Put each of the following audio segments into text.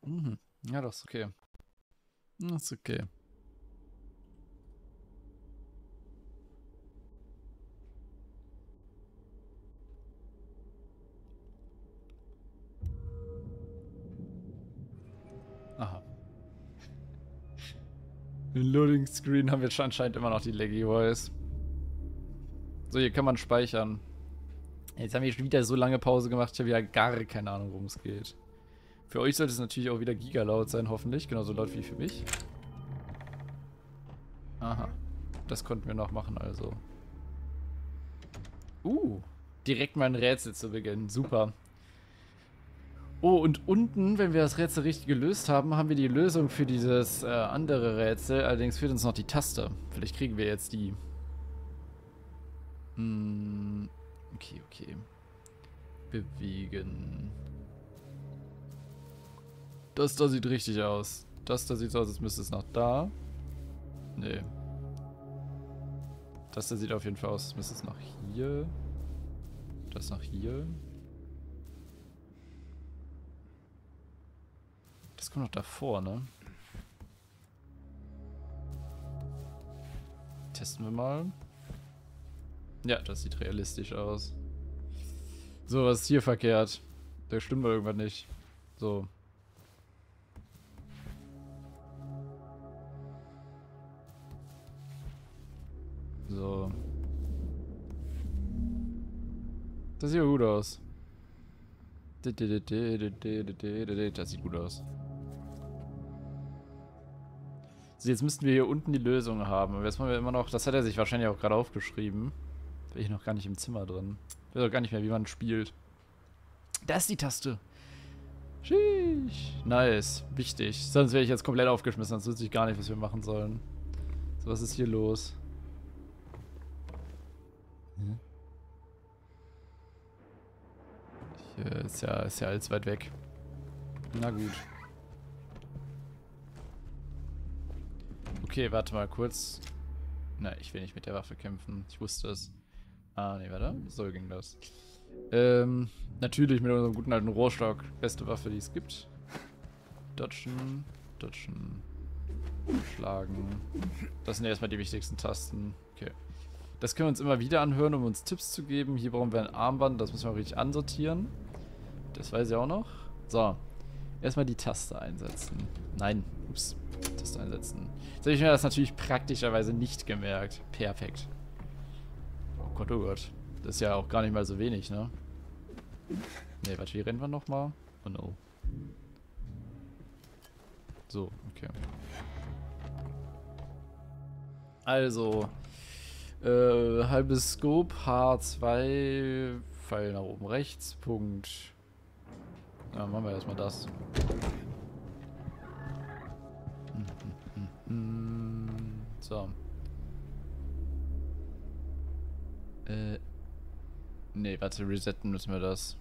Mhm. Ja, das ist okay. Das ist okay. Aha. Im Loading Screen haben wir jetzt anscheinend immer noch die Laggy Voice. So, hier kann man speichern. Jetzt haben wir schon wieder so lange Pause gemacht, ich habe ja gar keine Ahnung, worum es geht. Für euch sollte es natürlich auch wieder gigalaut sein, hoffentlich. Genauso laut wie für mich. Aha. Das konnten wir noch machen, also. Direkt mal ein Rätsel zu Beginn. Super. Oh, und unten, wenn wir das Rätsel richtig gelöst haben, haben wir die Lösung für dieses andere Rätsel. Allerdings fehlt uns noch die Taste. Vielleicht kriegen wir jetzt die. Hm, okay, okay. Bewegen. Das da sieht richtig aus. Das da sieht so aus, als müsste es nach da. Nee. Das da sieht auf jeden Fall aus, als müsste es nach hier. Das nach hier. Das kommt noch davor, ne? Testen wir mal. Ja, das sieht realistisch aus. So, was ist hier verkehrt? Da stimmt mal irgendwas nicht. So. So. Das sieht ja gut aus. Das sieht gut aus. So, jetzt müssten wir hier unten die Lösung haben. Aber jetzt wollen wir immer noch. Das hat er sich wahrscheinlich auch gerade aufgeschrieben. Bin ich noch gar nicht im Zimmer drin. Ich weiß auch gar nicht mehr, wie man spielt. Da ist die Taste. Sheesh. Nice. Wichtig. Sonst wäre ich jetzt komplett aufgeschmissen. Sonst wüsste ich gar nicht, was wir machen sollen. So, was ist hier los? Hm? Hier ist ja alles weit weg. Na gut. Okay, warte mal kurz. Na, ich will nicht mit der Waffe kämpfen. Ich wusste es. Ah, nee, warte. So ging das. Natürlich mit unserem guten alten Rohrstock. Beste Waffe, die es gibt. Dodgen, dodgen, schlagen. Das sind ja erstmal die wichtigsten Tasten. Okay. Das können wir uns immer wieder anhören, um uns Tipps zu geben. Hier brauchen wir ein Armband, das müssen wir auch richtig ansortieren. Das weiß ich auch noch. So. Erstmal die Taste einsetzen. Nein. Ups. Taste einsetzen. Jetzt habe ich mir das natürlich praktischerweise nicht gemerkt. Perfekt. Oh Gott, oh Gott. Das ist ja auch gar nicht mal so wenig, ne? Ne, warte, wie rennen wir nochmal? Oh no. So, okay. Also, halbes Scope, H2, Pfeil nach oben rechts, Punkt. Ja, machen wir erstmal das. So. Ne, warte, resetten müssen wir das.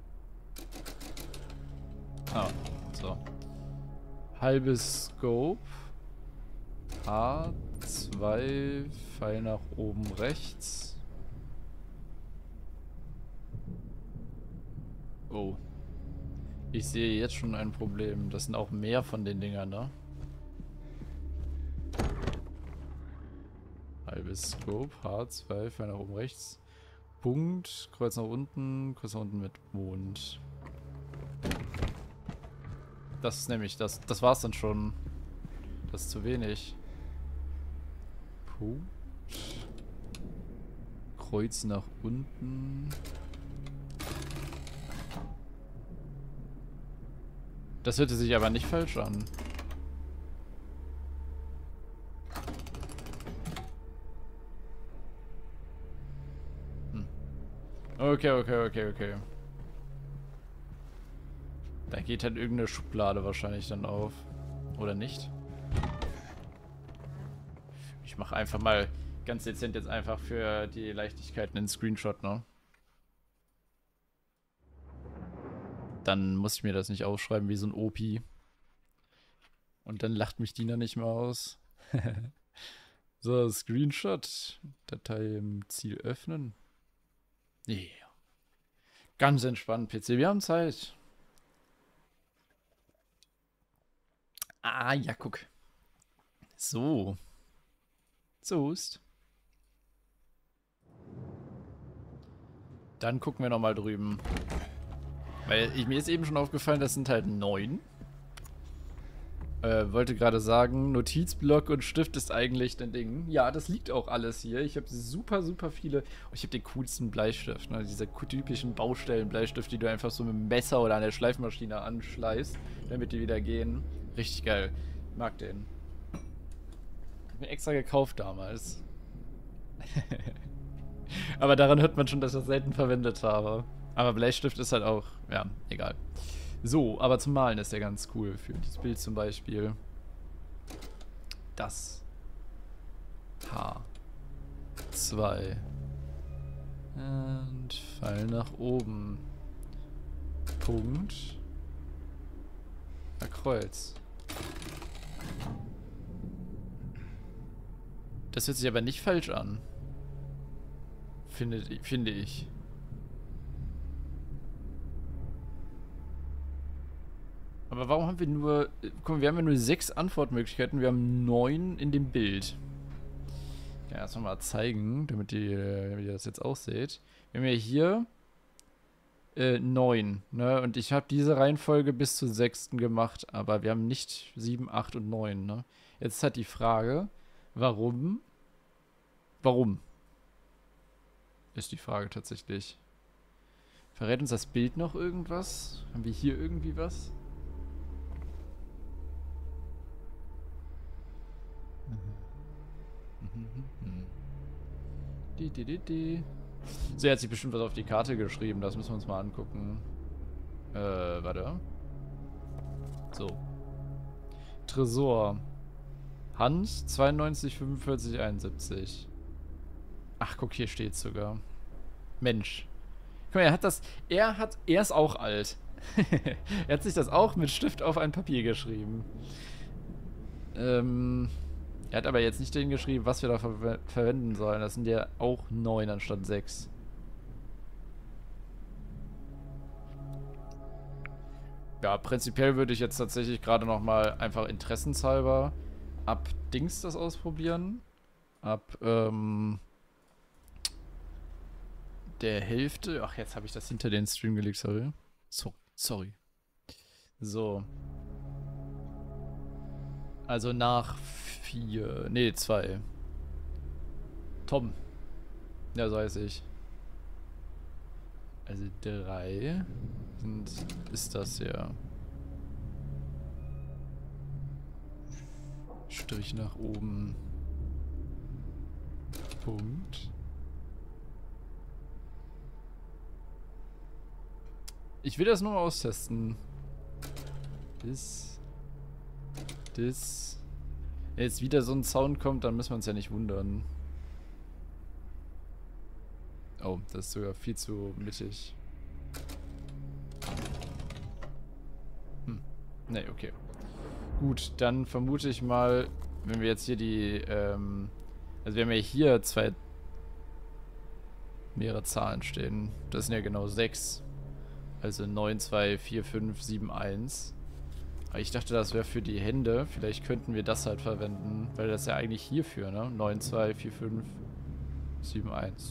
Ah, so. Halbes Scope. H2, Pfeil nach oben rechts. Oh. Ich sehe jetzt schon ein Problem. Das sind auch mehr von den Dingern, ne? Halbes Scope, H2, Pfeil nach oben rechts. Punkt, Kreuz nach unten mit Mond. Das ist nämlich, das war's dann schon. Das ist zu wenig. Punkt. Kreuz nach unten. Das hörte sich aber nicht falsch an. Okay, okay, okay, okay. Da geht halt irgendeine Schublade wahrscheinlich dann auf. Oder nicht? Ich mache einfach mal ganz dezent jetzt einfach für die Leichtigkeit einen Screenshot, ne? Dann muss ich mir das nicht aufschreiben wie so ein Opi. Und dann lacht mich Dina nicht mehr aus. So, Screenshot. Datei im Ziel öffnen. Nee. Ganz entspannt, PC. Wir haben Zeit. Ah, ja, guck. So. So ist. Dann gucken wir nochmal drüben. Weil mir ist eben schon aufgefallen, das sind halt 9. Wollte gerade sagen, Notizblock und Stift ist eigentlich ein Ding. Ja, das liegt auch alles hier. Ich habe super, super viele. Oh, ich habe den coolsten Bleistift, ne? Diese typischen Baustellen-Bleistift, die du einfach so mit dem Messer oder an der Schleifmaschine anschleißt, damit die wieder gehen. Richtig geil. Mag den. Hab mir extra gekauft damals. Aber daran hört man schon, dass ich das selten verwendet habe. Aber Bleistift ist halt auch, ja, egal. So, aber zum Malen ist der ganz cool. Für dieses Bild zum Beispiel. Das. H2. Und Pfeil nach oben. Punkt. Kreuz. Das hört sich aber nicht falsch an. Finde ich. Aber warum haben wir nur... Guck mal, wir haben ja nur 6 Antwortmöglichkeiten. Wir haben 9 in dem Bild. Ich kann das nochmal zeigen, damit ihr das jetzt auch seht. Wir haben ja hier 9. Ne? Und ich habe diese Reihenfolge bis zur 6. gemacht. Aber wir haben nicht 7, 8 und 9. Ne? Jetzt ist halt die Frage, warum? Warum? Ist die Frage tatsächlich. Verrät uns das Bild noch irgendwas? Haben wir hier irgendwie was? So, er hat sich bestimmt was auf die Karte geschrieben. Das müssen wir uns mal angucken. Warte. So. Tresor. Hans 92 45 71. Ach, guck, hier steht's sogar. Mensch. Guck mal, er ist auch alt. Er hat sich das auch mit Stift auf ein Papier geschrieben. Er hat aber jetzt nicht den geschrieben, was wir da verwenden sollen. Das sind ja auch 9 anstatt 6. Ja, prinzipiell würde ich jetzt tatsächlich gerade nochmal einfach interessenshalber ab Dings das ausprobieren. Ab, der Hälfte. Ach, jetzt habe ich das hinter den Stream gelegt, sorry. Sorry. So. Also nach 4. Nee, 2. Tom. Ja, so heiß ich. Also 3 ist das ja. Strich nach oben. Punkt. Ich will das nur mal austesten. Das. Wenn jetzt wieder so ein Sound kommt, dann müssen wir uns ja nicht wundern. Oh, das ist sogar viel zu mittig. Ne, okay. Gut, dann vermute ich mal, wenn wir jetzt hier die, also wir haben ja hier mehrere Zahlen stehen. Das sind ja genau 6. Also 9, 2, 4, 5, 7, 1. Aber ich dachte, das wäre für die Hände. Vielleicht könnten wir das halt verwenden. Weil das ja eigentlich hierfür, ne? 9, 2, 4, 5, 7, 1.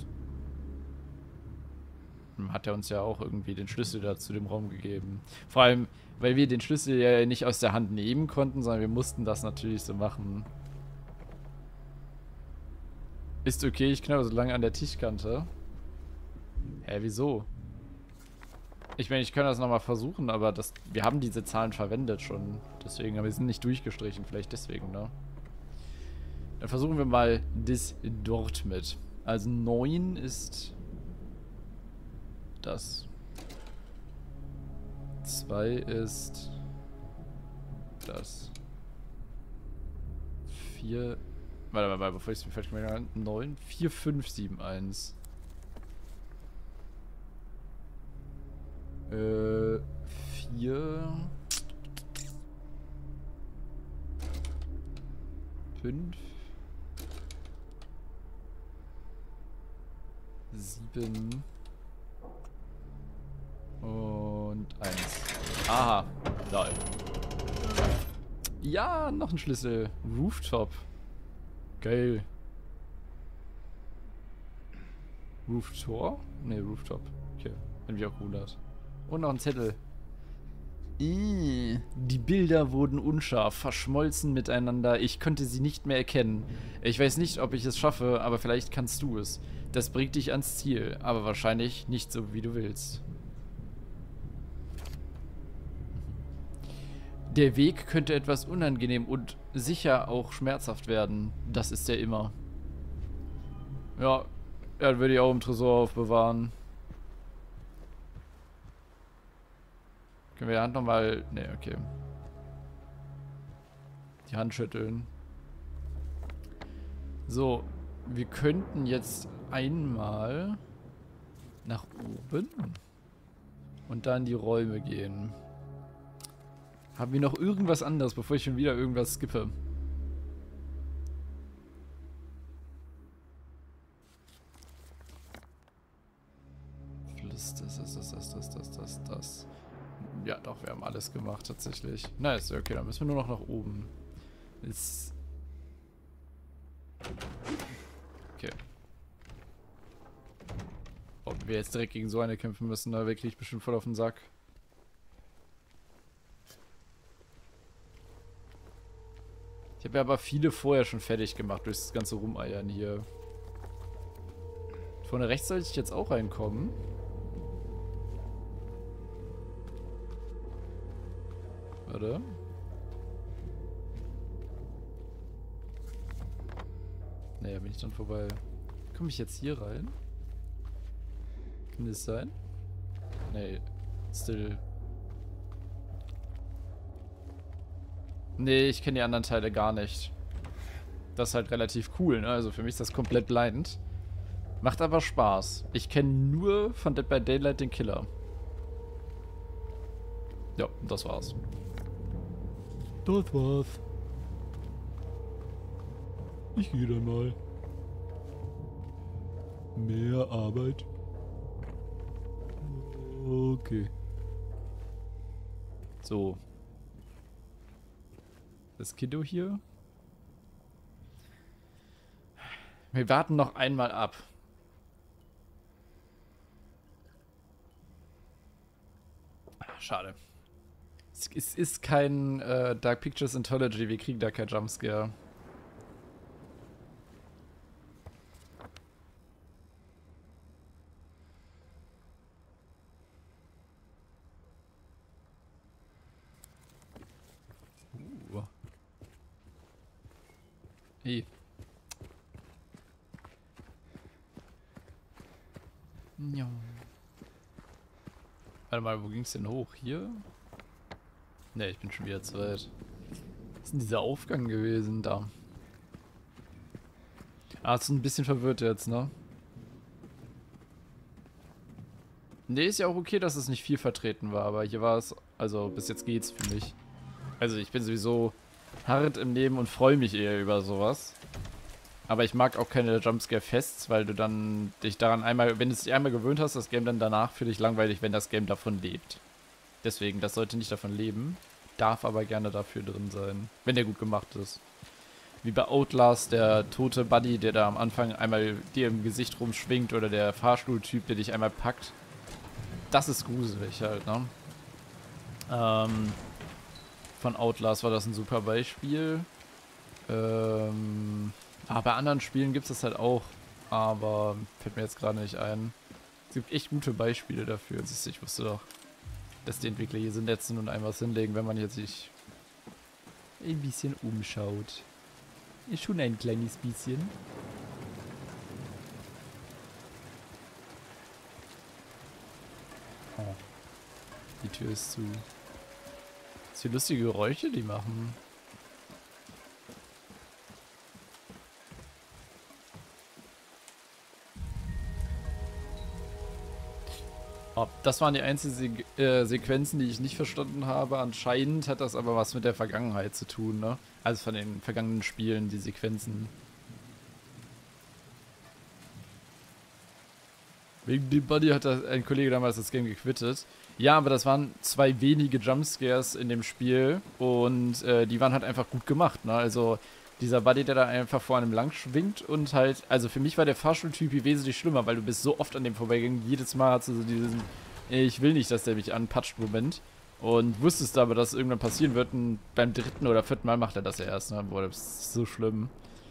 Hat er uns ja auch irgendwie den Schlüssel da zu dem Raum gegeben. Vor allem, weil wir den Schlüssel ja nicht aus der Hand nehmen konnten, sondern wir mussten das natürlich so machen. Ist okay, ich knappe so lange an der Tischkante. Hä, wieso? Ich meine, ich kann das nochmal versuchen, aber wir haben diese Zahlen verwendet schon. Deswegen, aber wir sind nicht durchgestrichen. Vielleicht deswegen, ne? Dann versuchen wir mal das dort mit. Also 9 ist das. 2 ist das. 4. Warte mal, bevor ich es mir falsch gemacht habe. 9, 4, 5, 7, 1. 4. 5. 7. Und 1. Aha. Lol. Ja, noch ein Schlüssel. Rooftop. Geil. Rooftop? Ne, Rooftop. Okay, wenn mich auch wundert. Und noch ein Zettel. Die Bilder wurden unscharf, verschmolzen miteinander. Ich konnte sie nicht mehr erkennen. Ich weiß nicht, ob ich es schaffe, aber vielleicht kannst du es. Das bringt dich ans Ziel, aber wahrscheinlich nicht so, wie du willst. Der Weg könnte etwas unangenehm und sicher auch schmerzhaft werden. Das ist er immer. Ja, er würde ich auch im Tresor aufbewahren. Können wir die Hand nochmal... Ne, okay. Die Hand schütteln. So, wir könnten jetzt einmal nach oben und dann in die Räume gehen. Haben wir noch irgendwas anderes, bevor ich schon wieder irgendwas skippe? Das. Ja, doch, wir haben alles gemacht, tatsächlich. Nice, okay, dann müssen wir nur noch nach oben. Ist... Okay. Ob wir jetzt direkt gegen so eine kämpfen müssen, da kriege ich bestimmt voll auf den Sack. Ich habe ja aber viele vorher schon fertig gemacht durch das ganze Rumeiern hier. Vorne rechts sollte ich jetzt auch reinkommen. Warte. Naja, bin ich dann vorbei. Komme ich jetzt hier rein? Kann das sein? Nee, still. Nee, ich kenne die anderen Teile gar nicht. Das ist halt relativ cool, ne? Also für mich ist das komplett blindend. Macht aber Spaß. Ich kenne nur von Dead by Daylight den Killer. Ja, das war's. Das war's. Ich gehe dann mal. Mehr Arbeit. Okay. So. Das Kiddo hier. Wir warten noch einmal ab. Schade. Es ist kein Dark Pictures Anthology, wir kriegen da kein Jumpscare. Hey. Ja. Warte mal, wo ging's denn hoch? Hier? Ne, ich bin schon wieder zu weit. Was ist denn dieser Aufgang gewesen da? Ah, ist ein bisschen verwirrt jetzt, ne? Ne, ist ja auch okay, dass es nicht viel vertreten war, aber hier war es, also bis jetzt geht's für mich. Also ich bin sowieso hart im Leben und freue mich eher über sowas. Aber ich mag auch keine Jumpscare-Fests, weil du dann dich daran einmal, wenn du es dich einmal gewöhnt hast, das Game dann danach für dich langweilig, wenn das Game davon lebt. Deswegen, das sollte nicht davon leben, darf aber gerne dafür drin sein, wenn der gut gemacht ist. Wie bei Outlast, der tote Buddy, der da am Anfang einmal dir im Gesicht rumschwingt oder der Fahrstuhltyp, der dich einmal packt. Das ist gruselig halt, ne? Von Outlast war das ein super Beispiel. Bei anderen Spielen gibt es das halt auch, aber fällt mir jetzt gerade nicht ein. Es gibt echt gute Beispiele dafür. Siehst du, ich wusste doch, dass die Entwickler hier so nett sind und einem was hinlegen, wenn man jetzt sich ein bisschen umschaut. Ist schon ein kleines bisschen. Oh. Die Tür ist zu. Was für lustige Geräusche die machen. Oh, das waren die einzigen Sequenzen, die ich nicht verstanden habe. Anscheinend hat das aber was mit der Vergangenheit zu tun, ne? Also von den vergangenen Spielen, die Sequenzen. Wegen dem Buddy hat ein Kollege damals das Game gequittet. Ja, aber das waren 2 wenige Jumpscares in dem Spiel und die waren halt einfach gut gemacht, ne? Also dieser Buddy, der da einfach vor einem lang schwingt und halt, also für mich war der Fahrstuhltyp wesentlich schlimmer, weil du bist so oft an dem vorbeigegangen, jedes Mal hast du so diesen, ich will nicht, dass der mich anpatscht Moment und wusstest aber, dass irgendwann passieren wird und beim 3. oder 4. Mal macht er das ja erst, ne? Boah, das ist so schlimm.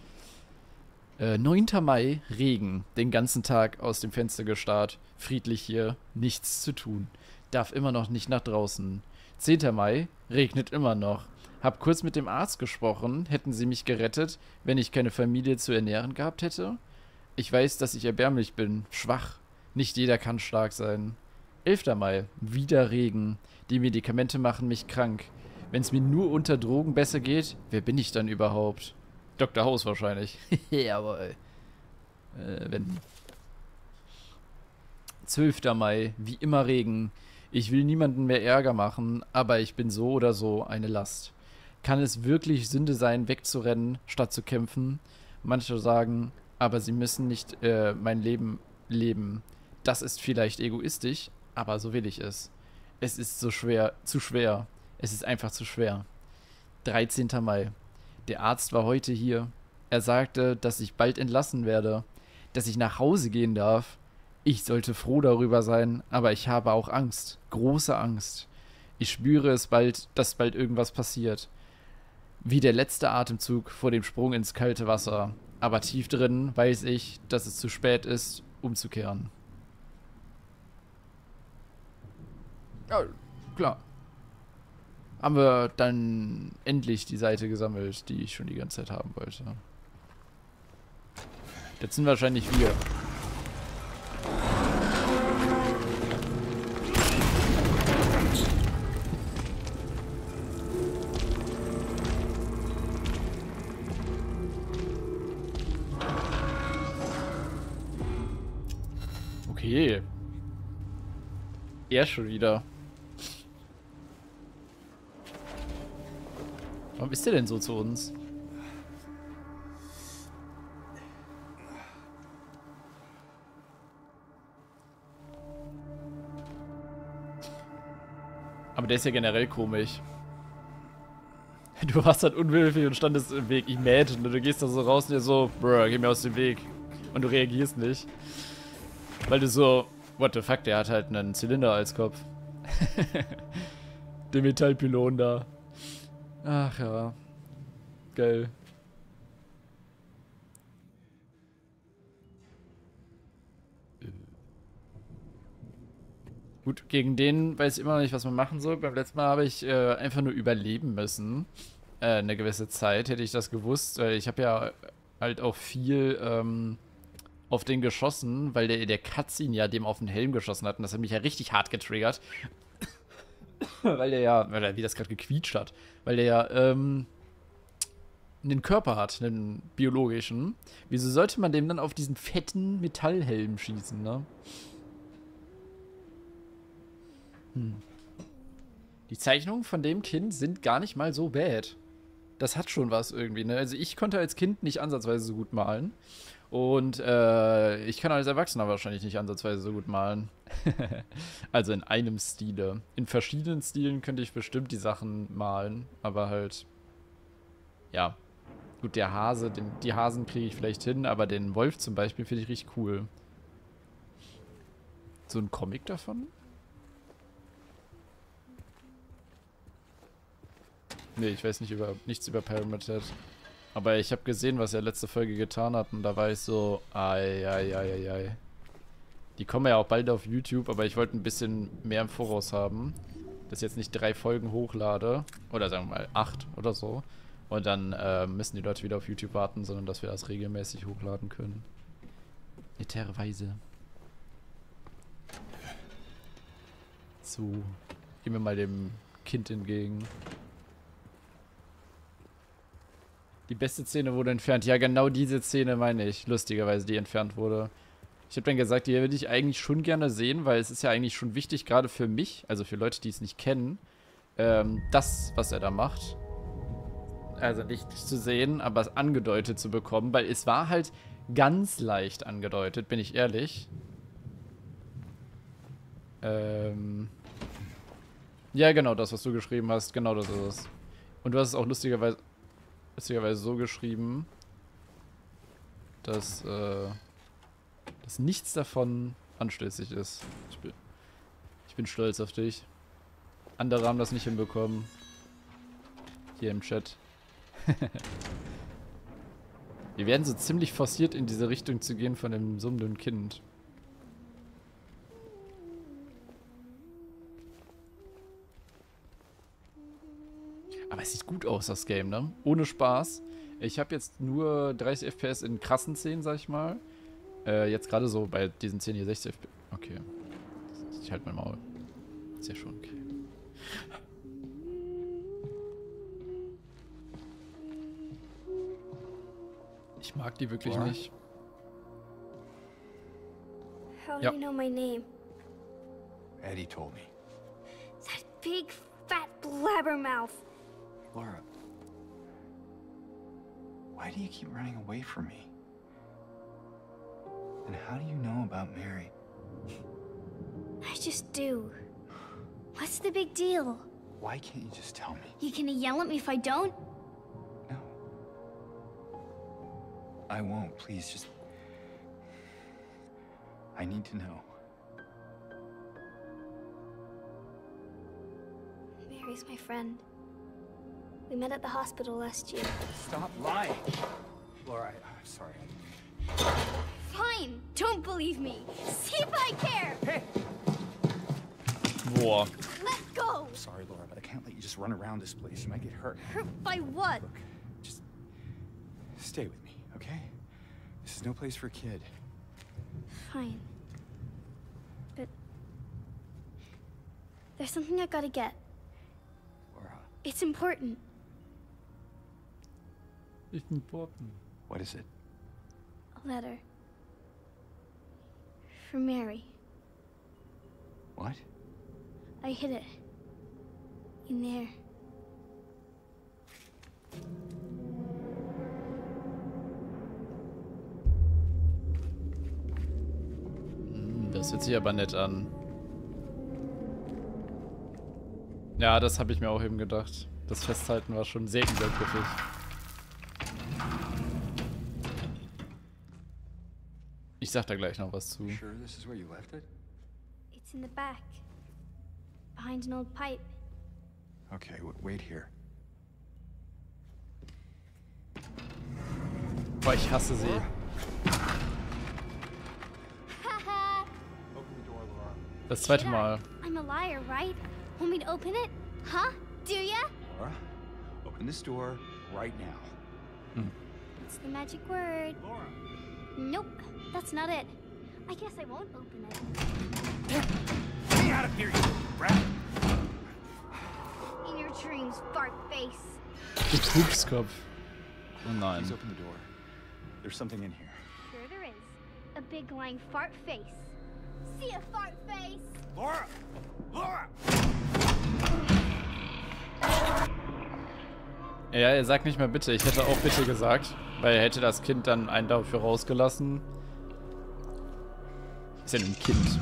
9. Mai, Regen, den ganzen Tag aus dem Fenster gestarrt, friedlich hier, nichts zu tun, darf immer noch nicht nach draußen. 10. Mai, regnet immer noch. Hab kurz mit dem Arzt gesprochen, hätten sie mich gerettet, wenn ich keine Familie zu ernähren gehabt hätte? Ich weiß, dass ich erbärmlich bin, schwach. Nicht jeder kann stark sein. 11. Mai, wieder Regen. Die Medikamente machen mich krank. Wenn es mir nur unter Drogen besser geht, wer bin ich dann überhaupt? Dr. House wahrscheinlich. Jawohl. Wenn. 12. Mai, wie immer Regen. Ich will niemanden mehr Ärger machen, aber ich bin so oder so eine Last. Kann es wirklich Sünde sein, wegzurennen, statt zu kämpfen? Manche sagen, aber sie müssen nicht mein Leben leben. Das ist vielleicht egoistisch, aber so will ich es. Es ist so schwer, zu schwer. Es ist einfach zu schwer. 13. Mai. Der Arzt war heute hier. Er sagte, dass ich bald entlassen werde, dass ich nach Hause gehen darf. Ich sollte froh darüber sein, aber ich habe auch Angst, große Angst. Ich spüre es bald, dass bald irgendwas passiert. Wie der letzte Atemzug vor dem Sprung ins kalte Wasser. Aber tief drin weiß ich, dass es zu spät ist, umzukehren. Ja, klar. Haben wir dann endlich die Seite gesammelt, die ich schon die ganze Zeit haben wollte. Jetzt sind wahrscheinlich wir. Okay. Er schon wieder. Warum ist der denn so zu uns? Aber der ist ja generell komisch. Du warst halt unwillig und standest im Weg. Imagine, du gehst da so raus und dir so, bruh, geh mir aus dem Weg. Und du reagierst nicht. Weil du so, what the fuck, der hat halt einen Zylinder als Kopf. Den Metallpylon da. Ach ja. Geil. Gut, gegen den weiß ich immer noch nicht, was man machen soll. Beim letzten Mal habe ich einfach nur überleben müssen. Eine gewisse Zeit hätte ich das gewusst, weil ich habe ja halt auch viel auf den geschossen, weil der Cutscene ja dem auf den Helm geschossen hat und das hat mich ja richtig hart getriggert. Weil der ja, oder wie das gerade gequietscht hat, weil der ja einen Körper hat, einen biologischen. Wieso sollte man dem dann auf diesen fetten Metallhelm schießen, ne? Die Zeichnungen von dem Kind sind gar nicht mal so bad. Das hat schon was irgendwie, ne? Also ich konnte als Kind nicht ansatzweise so gut malen. Und ich kann als Erwachsener wahrscheinlich nicht ansatzweise so gut malen. Also in einem Stile. In verschiedenen Stilen könnte ich bestimmt die Sachen malen. Aber halt, ja. Gut, der Hase, die Hasen kriege ich vielleicht hin, aber den Wolf zum Beispiel finde ich richtig cool. So ein Comic davon? Nee, ich weiß nichts über Pyramid Head. Aber ich habe gesehen, was er letzte Folge getan hat und da war ich so, ei. Die kommen ja auch bald auf YouTube, aber ich wollte ein bisschen mehr im Voraus haben. Dass ich jetzt nicht 3 Folgen hochlade, oder sagen wir mal 8 oder so. Und dann müssen die Leute wieder auf YouTube warten, sondern dass wir das regelmäßig hochladen können. Netterweise. So, gehen wir mal dem Kind entgegen. Die beste Szene wurde entfernt. Ja, genau diese Szene meine ich. Lustigerweise, die entfernt wurde. Ich habe dann gesagt, die würde ich eigentlich schon gerne sehen, weil es ist ja eigentlich schon wichtig, gerade für mich, also für Leute, die es nicht kennen, das, was er da macht. Also nicht zu sehen, aber es angedeutet zu bekommen, weil es war halt ganz leicht angedeutet, bin ich ehrlich. Ja, genau, das, was du geschrieben hast. Genau das ist es. Und du hast es auch lustigerweise so geschrieben, dass nichts davon anstößig ist. Ich bin stolz auf dich. Andere haben das nicht hinbekommen. Hier im Chat. Wir werden so ziemlich forciert in diese Richtung zu gehen von dem summenden Kind. Aber es sieht gut aus, das Game, ne? Ohne Spaß. Ich habe jetzt nur 30 FPS in krassen Szenen, sag ich mal. Jetzt gerade so bei diesen 10 hier 60 FPS. Okay. Ich halte mein Maul. Ist ja schon okay. Ich mag die wirklich nicht. How do you know my name? Eddie told me. That big, fat blabbermouth. Laura, why do you keep running away from me? And how do you know about Mary? I just do. What's the big deal? Why can't you just tell me? You gonna yell at me if I don't? No. I won't, please, just... I need to know. Mary's my friend. We met at the hospital last year. Stop lying! Laura, I'm sorry. Fine! Don't believe me! See if I care! Hey! Boah. Let go! I'm sorry, Laura, but I can't let you just run around this place. You might get hurt. Hurt by what? Look, just... stay with me, okay? This is no place for a kid. Fine. But... there's something I gotta get. Laura, It's important. It's important. what is it? A letter. For Mary. What? I hid it. In there. Das hört sich aber nett an. Ja, das habe ich mir auch eben gedacht. Das Festhalten war schon sehr übergriffig. Ich sag da gleich noch was zu. Sure this is where you left it? It's in the back. Behind an old pipe. Okay, wait here. Boah, ich hasse sie. Haha! Open the door, Laura. Das zweite Mal. I'm a liar, right? Want me to open it? Huh? Do ya? Laura, open this door right now. What's the magic word? Laura! Nope, that's not it. I guess I won't open it. Get me out of here, you rat! In your dreams, fart face. Du Pupskopf. Oh nein. Please open the door. There's something in here. Sure there is. A big lying fart face. See a fart face? Laura! Laura! Ja, er sagt nicht mehr bitte. Ich hätte auch bitte gesagt. Weil er hätte das Kind dann einen dafür rausgelassen. Ist ja nur ein Kind.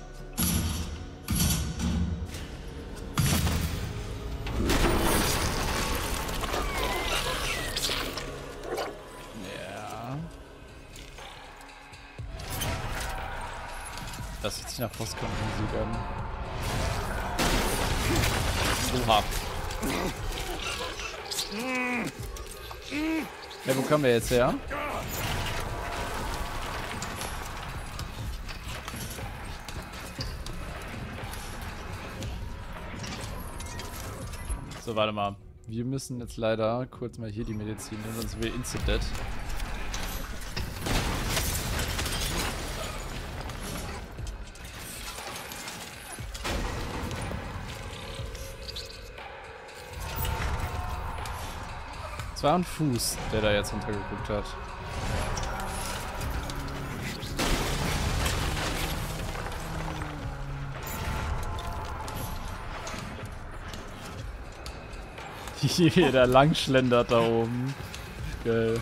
Ja. Das hört sich nach Postkartenmusik an. Oha. Ja, wo kommen wir jetzt her? So, warte mal. Wir müssen jetzt leider kurz mal hier die Medizin nehmen, sonst sind wir instant-dead. Es war ein Fuß, der da jetzt runtergeguckt hat. Hier, der langschlendert da oben. Geil.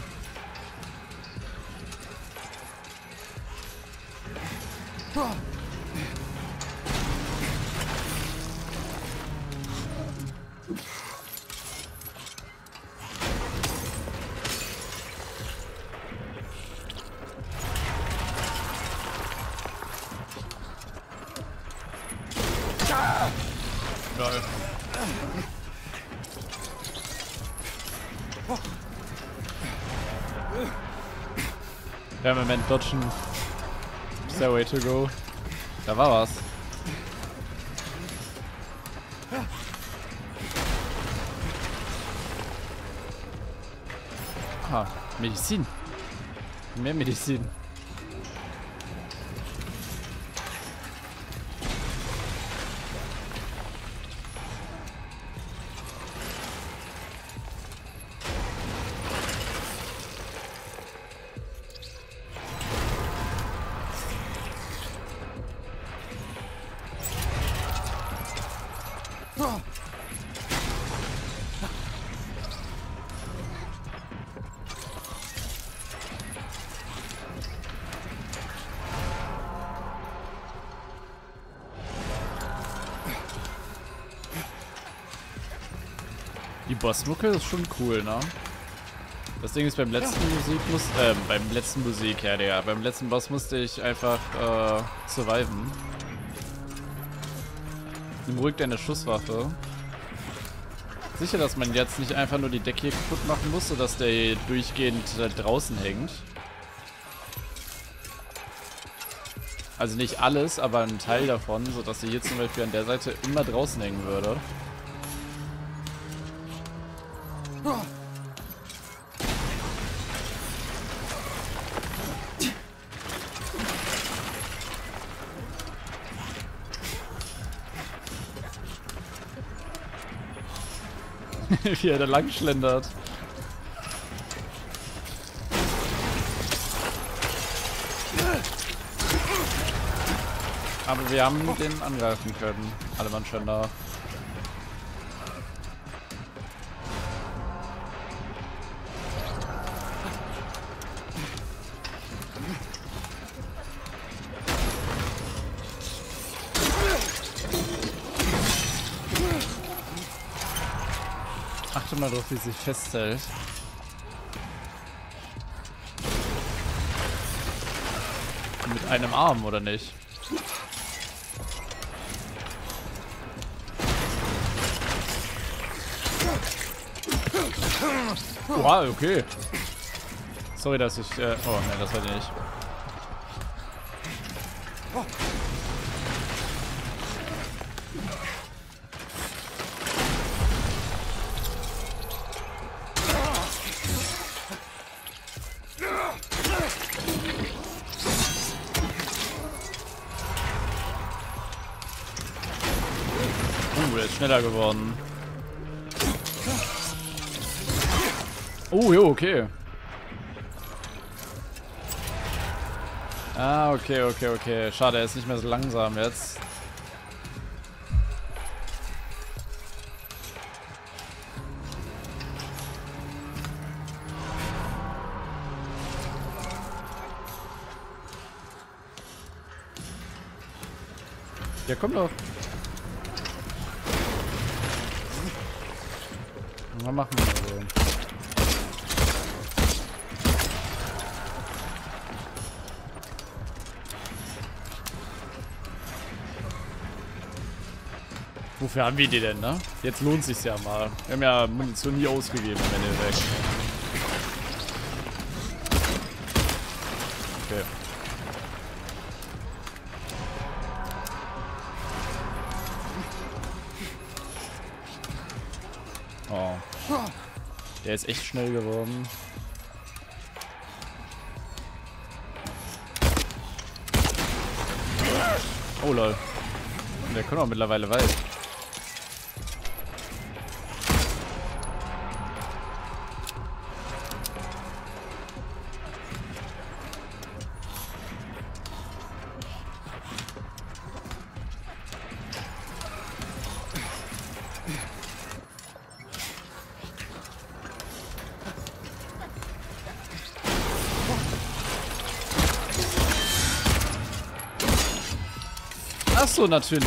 Ja, im Moment dodgen. Is there a way to go? Da war was. Ah, Medizin. Mehr Medizin. Die Bossmucke ist schon cool, ne? Das Ding ist, beim letzten beim letzten Boss musste ich einfach, surviven. Nimm ruhig deine Schusswaffe. Sicher, dass man jetzt nicht einfach nur die Decke hier kaputt machen muss, sodass der durchgehend draußen hängt. Also nicht alles, aber ein Teil davon, sodass er hier zum Beispiel an der Seite immer draußen hängen würde. Wie er da lang schlendert. Aber wir haben den angreifen können. Alle waren schon da. Achte mal drauf, wie sie sich festhält. Mit einem Arm, oder nicht? Wow, okay. Sorry, dass ich... oh, ne, das war die nicht. Er ist schneller geworden. Oh, jo, okay. Ah, okay. Schade, er ist nicht mehr so langsam jetzt. Ja, komm doch. Was machen wir so? Wofür haben wir die denn, ne? Jetzt lohnt sich's ja mal. Wir haben ja Munition nie ausgegeben im Endeffekt. Okay. Oh. Der ist echt schnell geworden. Oh lol. Der kommt auch mittlerweile weit. Ach so, natürlich.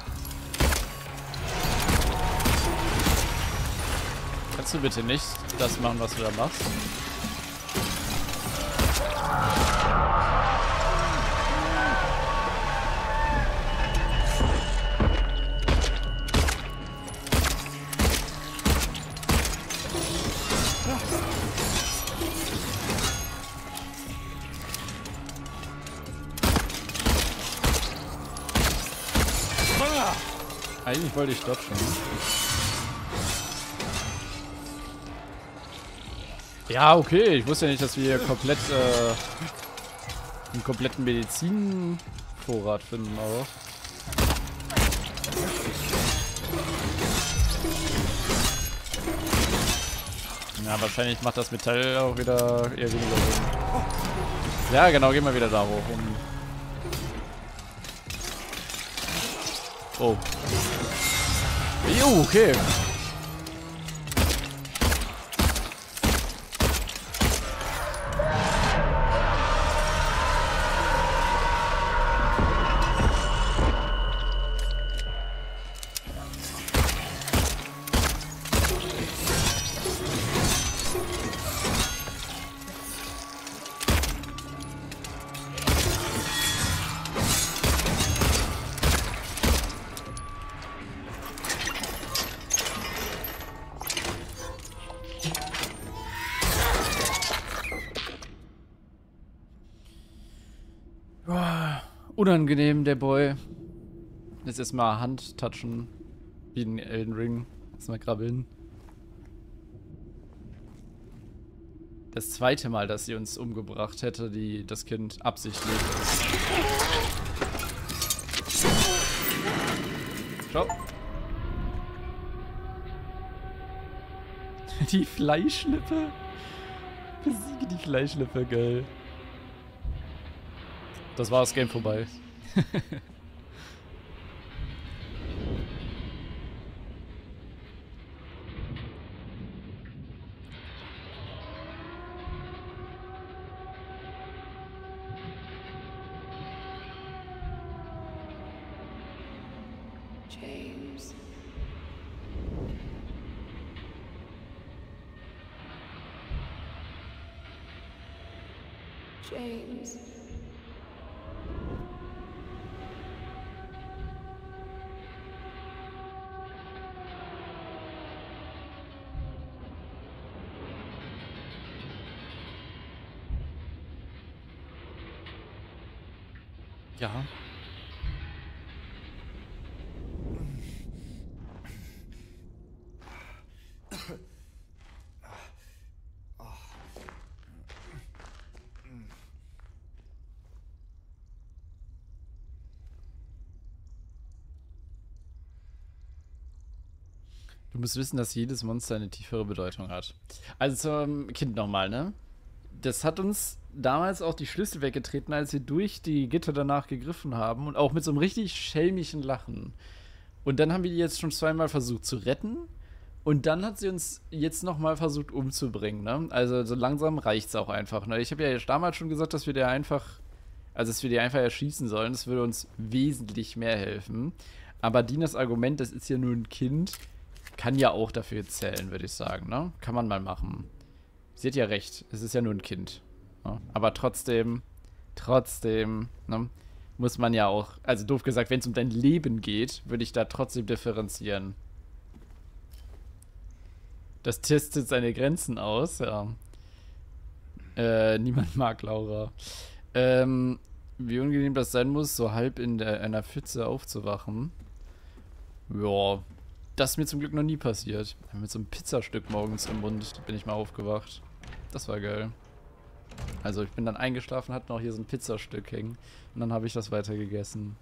Kannst du bitte nicht das machen, was du da machst? Eigentlich wollte ich dodgen. Ja, okay. Ich wusste ja nicht, dass wir hier komplett einen kompletten Medizinvorrat finden auch. Ja, wahrscheinlich macht das Metall auch wieder eher weniger Sinn. Ja, genau, gehen wir wieder da hoch. Oh. Jo, okay. Unangenehm, der Boy. Jetzt erstmal Hand touchen. Wie in Elden Ring. Erstmal krabbeln. Das zweite Mal, dass sie uns umgebracht hätte, das Kind absichtlich. Schau. Die Fleischlippe. Besiege die Fleischlippe, geil. Das war das Game vorbei. James. James. Ja. Du musst wissen, dass jedes Monster eine tiefere Bedeutung hat. Also zum Kind nochmal, ne? Das hat uns damals auch die Schlüssel weggetreten, als wir durch die Gitter danach gegriffen haben. Und auch mit so einem richtig schelmischen Lachen. Und dann haben wir die jetzt schon zweimal versucht zu retten. Und dann hat sie uns jetzt nochmal versucht umzubringen, ne? Also so langsam reicht's auch einfach, ne? Ich habe ja damals schon gesagt, dass wir die einfach erschießen sollen. Das würde uns wesentlich mehr helfen. Aber Dinas Argument, das ist ja nur ein Kind, kann ja auch dafür zählen, würde ich sagen, ne? Kann man mal machen. Sie hat ja recht, es ist ja nur ein Kind. Ne? Aber trotzdem, ne, muss man ja auch, also doof gesagt, wenn es um dein Leben geht, würde ich da trotzdem differenzieren. Das testet seine Grenzen aus, ja. Niemand mag Laura. Wie unangenehm das sein muss, so halb in einer Pfütze aufzuwachen. Ja, das ist mir zum Glück noch nie passiert. Mit so einem Pizzastück morgens im Mund bin ich mal aufgewacht. Das war geil. Also ich bin dann eingeschlafen, hatte noch hier so ein Pizzastück hängen. Und dann habe ich das weiter gegessen.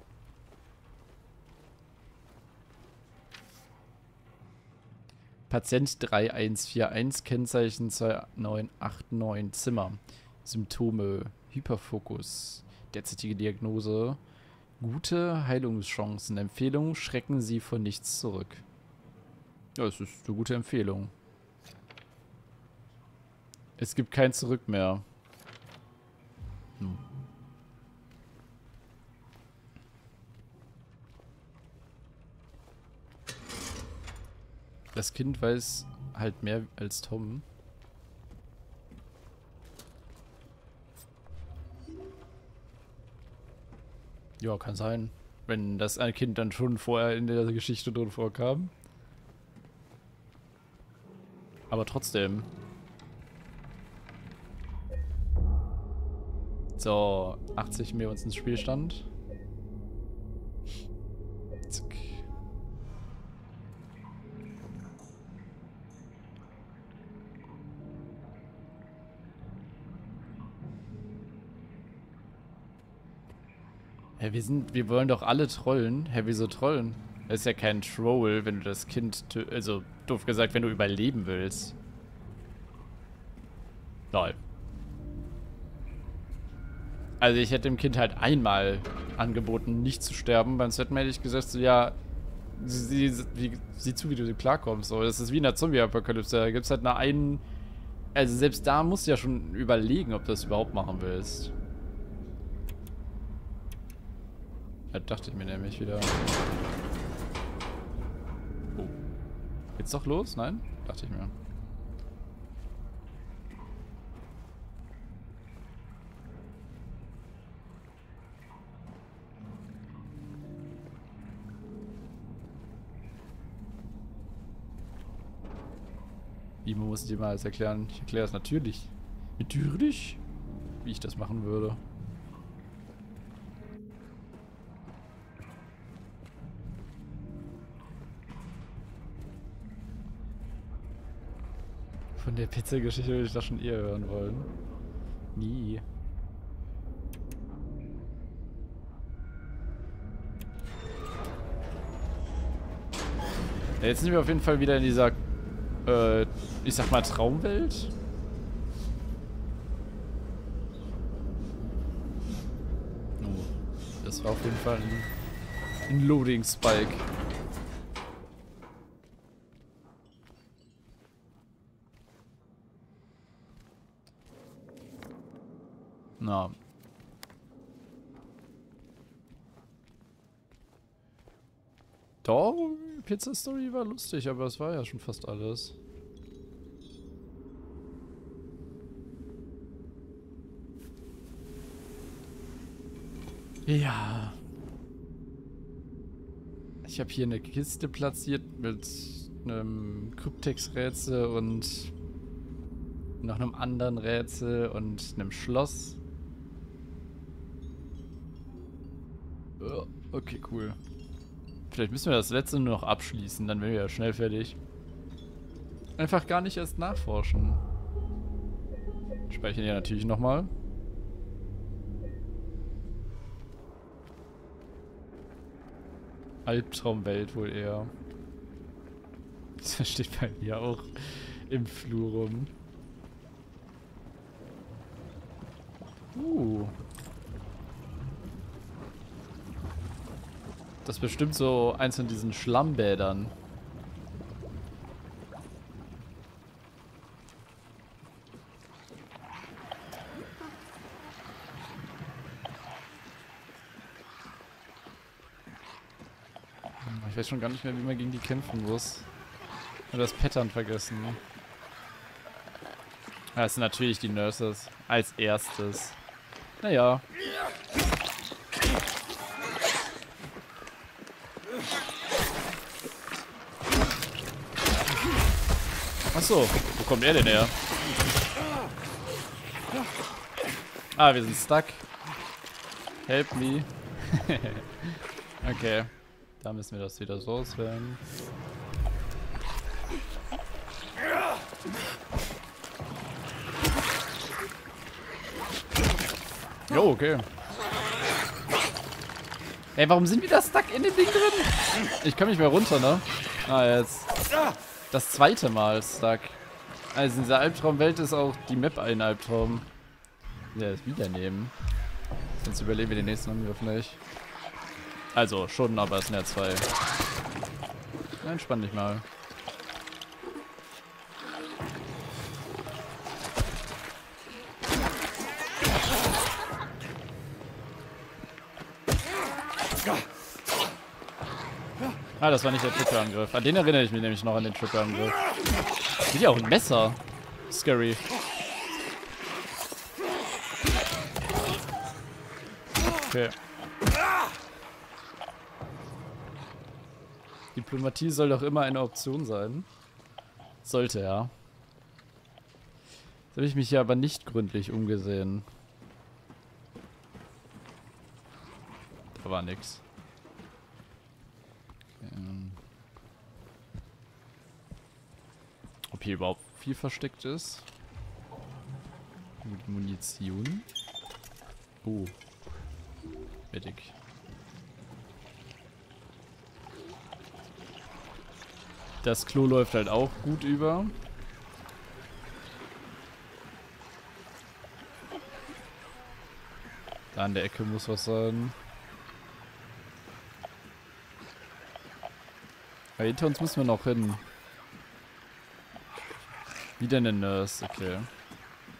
Patient 3141, Kennzeichen 2989, Zimmer. Symptome, Hyperfokus. Derzeitige Diagnose. Gute Heilungschancen. Empfehlung, schrecken Sie vor nichts zurück. Ja, es ist eine gute Empfehlung. Es gibt kein Zurück mehr. Das Kind weiß halt mehr als Tom. Ja, kann sein. Wenn das ein Kind dann schon vorher in der Geschichte drin vorkam. Aber trotzdem. So, 80 mehr uns ins Spielstand. Zack. Hä, wir wollen doch alle trollen. Hä, wieso trollen? Das ist ja kein Troll, wenn du das Kind, also doof gesagt, wenn du überleben willst. Lol. Also ich hätte dem Kind halt einmal angeboten, nicht zu sterben. Beim zweiten Mal hätte ich gesagt, so, ja, sieh zu, wie du klarkommst. So, das ist wie in der Zombie-Apokalypse. Da gibt es halt einen... Also selbst da musst du ja schon überlegen, ob du das überhaupt machen willst. Das dachte ich mir nämlich wieder. Oh. Geht's doch los? Nein? Dachte ich mir. Wie muss ich dir mal alles erklären? Ich erkläre es natürlich. Natürlich. Wie ich das machen würde. Von der Pizza-Geschichte würde ich das schon eher hören wollen. Nie. Ja, jetzt sind wir auf jeden Fall wieder in dieser, ich sag mal, Traumwelt. Oh, das war auf jeden Fall ein Loading-Spike. Na. Doch, Pizza Story war lustig, aber es war ja schon fast alles. Ja. Ich habe hier eine Kiste platziert mit einem Kryptex-Rätsel und noch einem anderen Rätsel und einem Schloss. Okay, cool. Vielleicht müssen wir das letzte nur noch abschließen, dann wären wir ja schnell fertig. Einfach gar nicht erst nachforschen. Speichern ja natürlich nochmal. Albtraumwelt wohl eher. Das steht bei mir auch im Flur rum. Das ist bestimmt so eins von diesen Schlammbädern. Ich weiß schon gar nicht mehr, wie man gegen die kämpfen muss. Ich habe das Pattern vergessen. Das sind natürlich die Nurses. Als erstes. Naja. Achso, wo kommt er denn her? Ah, wir sind stuck. Help me. Okay. Da müssen wir das wieder loswerden. Jo, okay. Ey, warum sind wir da stuck in dem Ding drin? Ich komme nicht mehr runter, ne? Ah, jetzt. Das zweite Mal stuck. Also in dieser Albtraumwelt ist auch die Map ein Albtraum. Ja, das wieder nehmen. Sonst überleben wir den nächsten Angriff nicht. Also schon, aber es sind ja zwei. Na, entspann dich mal. Ah, das war nicht der Triple-Angriff. An den erinnere ich mich nämlich noch, an den Triple-Angriff. Sieht ja auch ein Messer. Scary. Okay. Diplomatie soll doch immer eine Option sein. Sollte, ja. Jetzt habe ich mich hier aber nicht gründlich umgesehen. Da war nix. Ob hier überhaupt viel versteckt ist? Mit Munition. Oh. Medic. Das Klo läuft halt auch gut über. Da an der Ecke muss was sein. Aber hinter uns müssen wir noch hin. Wieder eine Nurse, okay.